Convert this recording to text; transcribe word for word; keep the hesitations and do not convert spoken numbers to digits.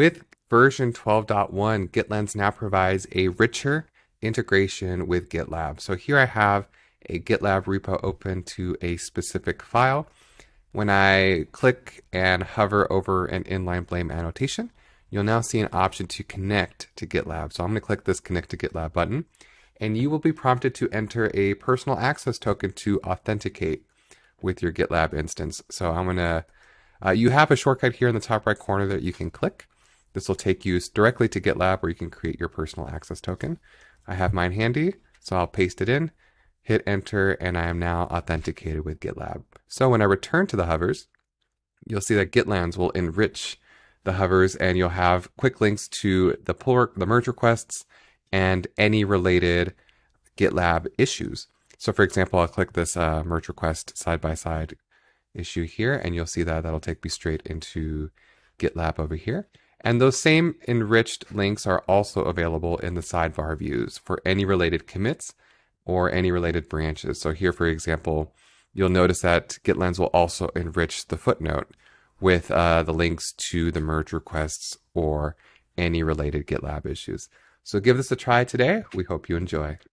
With version twelve point one, GitLens now provides a richer integration with GitLab. So here I have a GitLab repo open to a specific file. When I click and hover over an inline blame annotation, you'll now see an option to connect to GitLab. So I'm going to click this Connect to GitLab button, and you will be prompted to enter a personal access token to authenticate with your GitLab instance. So I'm going to, uh, you have a shortcut here in the top right corner that you can click. This will take you directly to GitLab where you can create your personal access token. I have mine handy, so I'll paste it in, hit enter, and I am now authenticated with GitLab. So when I return to the hovers, you'll see that GitLens will enrich the hovers, and you'll have quick links to the pull, the merge requests, and any related GitLab issues. So for example, I'll click this uh, merge request side-by-side issue here, and you'll see that that'll take me straight into GitLab over here. And those same enriched links are also available in the sidebar views for any related commits or any related branches. So here, for example, you'll notice that GitLens will also enrich the footnote with uh, the links to the merge requests or any related GitLab issues. So give this a try today. We hope you enjoy.